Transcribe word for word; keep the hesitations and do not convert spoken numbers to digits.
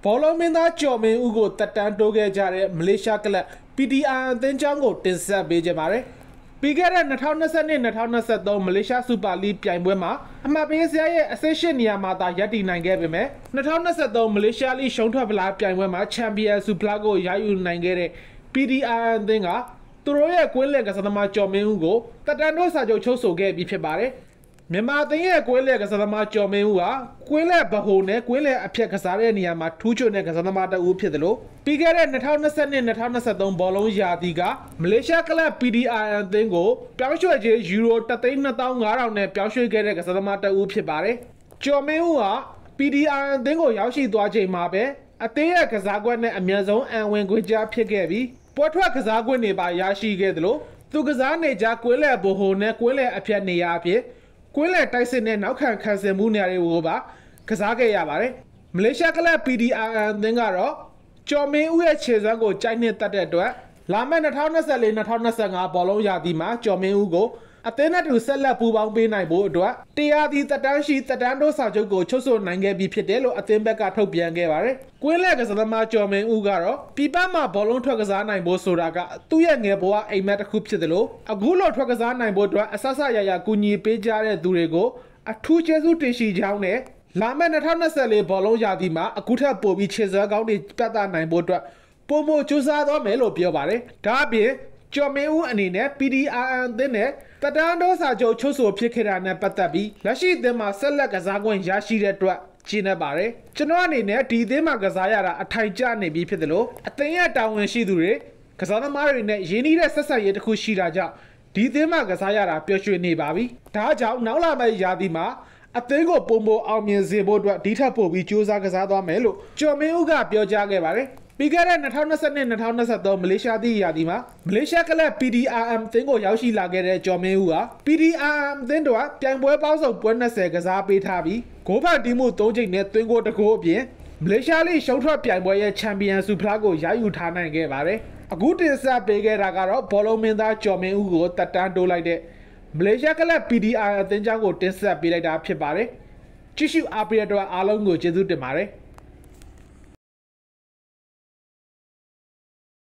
ဘောလုံးမင်းသားကျော်မင်းဦးကိုတက်တန်းတိုးခဲ့ကြတဲ့မလေးရှားကလပ် P D R M အသင်းကြောင်းကိုတင်ဆက်ပေးကြပါမယ်။ပြီးခဲ့တဲ့၂၀၂၂ ၂၀၂၃ Malaysian Super League ပြိုင်ပွဲမှာအမှတ်ပေးစရာရဲ့အဆင့်၈နေရာမှာသာရပ်တည်နိုင်ခဲ့ပေမဲ့၂၀၂၃ Malaysia League ရှုံးထွက်ဖလားပြိုင်ပွဲမှာ Champion Super ကိုရယူနိုင်ခဲ့တဲ့ P D R M အသင်းကသူတို့ရဲ့ကွင်းလက်ကစားသမားကျော်မင်းဦးကိုတက်တန်းတိုးစာချုပ်ချုပ်ဆိုခဲ့ပြီးဖြစ်ပါတယ်။မြန်မာအသင်းရဲ့ကွင်းလက်ကစားသမားကျော်မင်းဦးဟာကွင်းလက်ဗဟိုနဲ့ကွင်းလက်အဖြတ်ကစားတဲ့နေရာမှာထူးချွန်တဲ့ကစားသမားတဦးဖြစ်တယ်လို့ပြီးခဲ့တဲ့၂၀၂၂ ၂၀၂၃ဘောလုံးရာသီကမလေးရှားကလပ် P D R M အသင်းကိုပြောင်းရွှေ့ခြင်းယူရိုတစ်သိန်းနှစ်သောင်းငါးထောင်နဲ့ပြောင်းရွှေ့ခဲ့တဲ့ကစားသမားတဦးဖြစ်ပါတယ်။ကျော်မင်းဦးဟာ P D R M အသင်းကိုရောက်ရှိသွားချိန်မှာပဲအသင်းရဲ့ကစားကွက်နဲ့အမြန်ဆုံးအံဝင်ခွင့်ကြားဖြစ်ခဲ့ပြီးပွဲထွက်ကစားကွက်တွေပါရရှိခဲ့တယ်လို့သူကစားနေကြကွင်းလက်ဗဟိုနဲ့ကွင်းလက်အဖြတ်နေရာအဖြစ်ကွင်းလက်တိုက်စစ်နဲ့နောက်ခံခံစင်မှုနေရာတွေကိုပါကစားခဲ့ရပါတယ်။မလေးရှားကလပ် P D R M အသင်းကတော့ကျော်မင်းဦးရဲ့ခြေစွမ်းကိုကြိုက်နှစ်တက်တဲ့အတွက်လာမယ့်၂၀၂၄ ၂၀၂၅ဘောလုံးရာသီမှာကျော်မင်းဦးကိုအသင်းနဲ့တူဆက်လက်ပူးပေါင်းပေးနိုင်ဖို့အတွက်တရားသည်တက်တန်းရှိတက်တန်းတိုးစာချုပ်ကိုချုပ်ဆိုနိုင်ခဲ့ပြီးဖြစ်တယ်လို့အသင်းဘက်ကထုတ်ပြန်ခဲ့ပါတယ်။ကွင်းလက်ကစားသမားကျော်မင်းဦးကတော့ပြည်ပမှာဘောလုံးထွက်ကစားနိုင်ဖို့ဆိုတာကသူ့ရဲ့ငယ်ဘဝအိမ်မက်တစ်ခုဖြစ်တယ်လို့အခုလိုထွက်ကစားနိုင်ဖို့အတွက်အဆဆရရကူညီပေးကြတဲ့သူတွေကိုအထူးကျေးဇူးတင်ရှိကြောင်းနဲ့လာမယ့်၂၀၂၄ဘောလုံးရာသီမှာအခုထပ်ပိုပြီးခြေစွမ်းကောင်းတွေပြသနိုင်ဖို့အတွက်ပုံမကြိုးစားသွားမယ်လို့ပြောပါတယ်။ဒါအပြင်ကျော်မင်းဦးအနေနဲ့ P D R M အသင်းနဲ့တက်တန်းတိုးစာချုပ်ချုပ်ဆိုဖြစ်ခဲ့တာနဲ့ပတ်သက်ပြီးလက်ရှိအသင်းမှာဆက်လက်ကစားခွင့်ရရှိတဲ့အတွက်ကျင်းနေပါတယ်။ကျွန်တော်အနေနဲ့ဒီအသင်းမှာကစားရတာအထိုင်ကျနေပြီးဖြစ်တယ်လို့အသင်းရဲ့တာဝန်ရှိသူတွေကစားသမားတွေနဲ့ရင်းနှီးတဲ့ဆက်ဆံရေးတစ်ခုရှိတာကြောင့်ဒီအသင်းမှာကစားရတာပျော်ရွှင်နေပါပြီ။ဒါကြောင့်နောက်လာမယ့်ရာသီမှာအသင်းကိုပုံမအောင်မြင်စေဖို့အတွက်ဒီထက်ပိုပြီးကြိုးစားကစားသွားမယ်လို့ကျော်မင်းဦးကပြောကြားခဲ့ပါတယ်။ပြီးခဲ့တဲ့၂၀၂၂ ၂၀၂၃မလေးရှားသည့်ရာသီမှာမလေးရှားကလပ် P D R M အသင်းကိုရောက်ရှိလာခဲ့တဲ့ကျော်မင်းဦးဟာ P D R M အသင်းတို့ပြိုင်ပွဲပေါင်းစုံပွဲ၂၀ကစားပေးထားပြီးဂိုးဖန်တီးမှု၃ချိန်နဲ့သွင်းဂိုးတစ်ဂိုးအပြင်မလေးရှားလိရှုံးထွက်ပြိုင်ပွဲရဲ့ချန်ပီယံဆုဖလားကိုရယူထားနိုင်ခဲ့ပါတယ်။အခုတင်ဆက်ပေးခဲ့တာကတော့ဘောလုံးမင်းသားကျော်မင်းဦးကိုတက်တန်းတိုးလိုက်တဲ့မလေးရှားကလပ် P D R M အသင်းကြောင့်ကိုတင်ဆက်ပေးလိုက်တာဖြစ်ပါတယ်။ကြည့်ရှုအားပေးတဲ့အတွက်အားလုံးကိုကျေးဇူးတင်ပါတယ်။